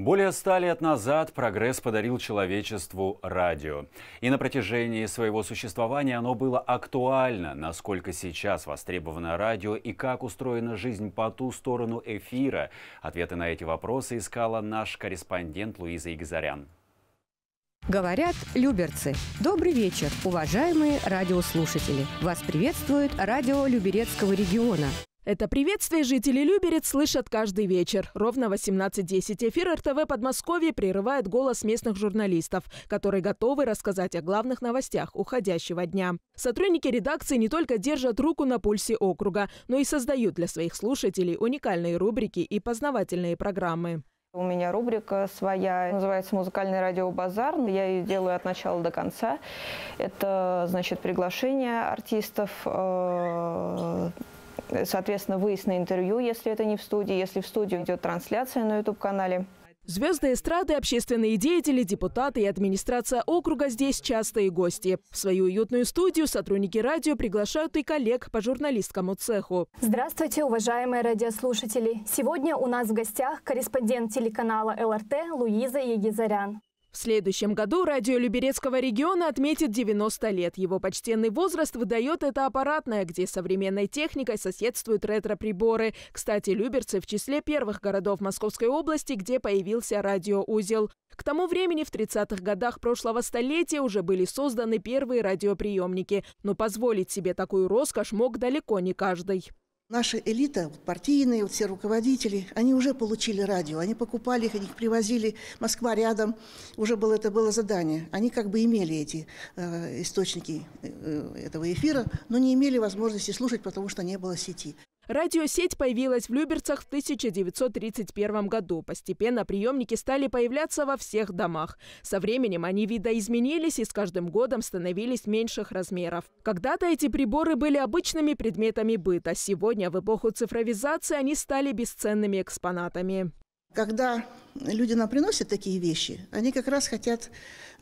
Более 100 лет назад прогресс подарил человечеству радио. И на протяжении своего существования оно было актуально. Насколько сейчас востребовано радио и как устроена жизнь по ту сторону эфира? Ответы на эти вопросы искала наш корреспондент Луиза Егизарян. Говорят люберцы. Добрый вечер, уважаемые радиослушатели. Вас приветствует радио Люберецкого региона. Это приветствие жители Люберец слышат каждый вечер. Ровно 18:10 эфир РТВ Подмосковье прерывает голос местных журналистов, которые готовы рассказать о главных новостях уходящего дня. Сотрудники редакции не только держат руку на пульсе округа, но и создают для своих слушателей уникальные рубрики и познавательные программы. У меня рубрика своя, называется «Музыкальный радиобазар». Я ее делаю от начала до конца. Это, значит, приглашение артистов, соответственно, выезд на интервью, если это не в студии. Если в студии, идет трансляция на YouTube-канале. Звезды эстрады, общественные деятели, депутаты и администрация округа здесь частые гости. В свою уютную студию сотрудники радио приглашают и коллег по журналистскому цеху. Здравствуйте, уважаемые радиослушатели! Сегодня у нас в гостях корреспондент телеканала ЛРТ Луиза Егизарян. В следующем году радио Люберецкого региона отметит 90 лет. Его почтенный возраст выдает это аппаратное, где современной техникой соседствуют ретро-приборы. Кстати, люберцы в числе первых городов Московской области, где появился радиоузел. К тому времени, в 30-х годах прошлого столетия, уже были созданы первые радиоприемники. Но позволить себе такую роскошь мог далеко не каждый. Наша элита, партийные, все руководители, они уже получили радио, они покупали их, они их привозили, Москва рядом, уже это было задание. Они как бы имели эти источники этого эфира, но не имели возможности слушать, потому что не было сети. Радиосеть появилась в Люберцах в 1931 году. Постепенно приемники стали появляться во всех домах. Со временем они видоизменились и с каждым годом становились меньших размеров. Когда-то эти приборы были обычными предметами быта. Сегодня, в эпоху цифровизации, они стали бесценными экспонатами. Когда люди нам приносят такие вещи, они как раз хотят,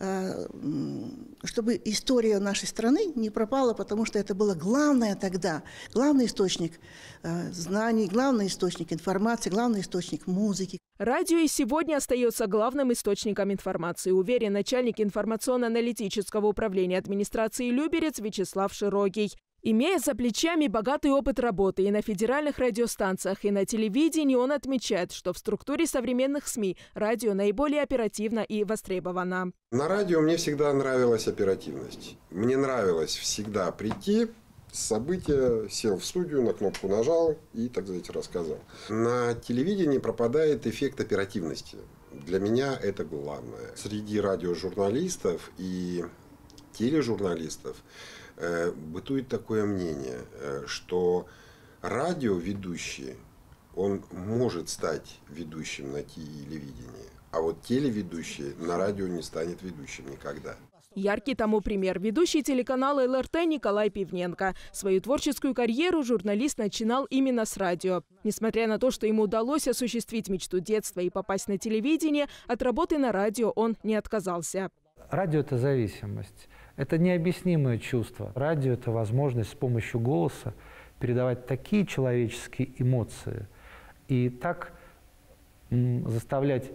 чтобы история нашей страны не пропала, потому что это было главное тогда. Главный источник знаний, главный источник информации, главный источник музыки. Радио и сегодня остается главным источником информации, уверен начальник информационно-аналитического управления администрации Люберец Вячеслав Широкий. Имея за плечами богатый опыт работы и на федеральных радиостанциях, и на телевидении, он отмечает, что в структуре современных СМИ радио наиболее оперативно и востребовано. На радио мне всегда нравилась оперативность. Мне нравилось всегда прийти с события, сел в студию, на кнопку нажал и, так сказать, рассказал. На телевидении пропадает эффект оперативности. Для меня это главное. Среди радиожурналистов и тележурналистов бытует такое мнение, что радиоведущий, он может стать ведущим на телевидении, а вот телеведущий на радио не станет ведущим никогда. Яркий тому пример – ведущий телеканала ЛРТ Николай Пивненко. Свою творческую карьеру журналист начинал именно с радио. Несмотря на то, что ему удалось осуществить мечту детства и попасть на телевидение, от работы на радио он не отказался. Радио – это зависимость. Это необъяснимое чувство. Радио – это возможность с помощью голоса передавать такие человеческие эмоции и так заставлять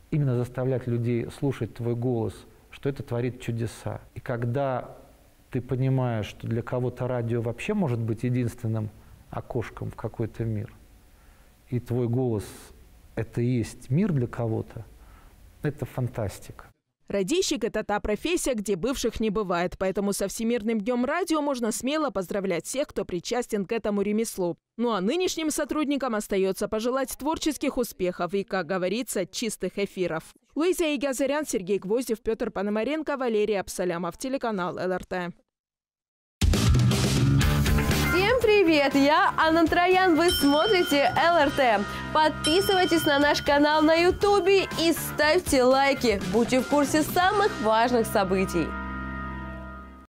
людей слушать твой голос, что это творит чудеса. И когда ты понимаешь, что для кого-то радио вообще может быть единственным окошком в какой-то мир, и твой голос – это и есть мир для кого-то, это фантастика. Радищик – это та профессия, где бывших не бывает. Поэтому со Всемирным днем радио можно смело поздравлять всех, кто причастен к этому ремеслу. Ну а нынешним сотрудникам остается пожелать творческих успехов и, как говорится, чистых эфиров. Луиза Егизарян, Сергей Гвоздев, Петр Пономаренко, Валерий Абсалямов. Телеканал ЛРТ. Всем привет! Я Анна Троян. Вы смотрите ЛРТ. Подписывайтесь на наш канал на YouTube и ставьте лайки. Будьте в курсе самых важных событий.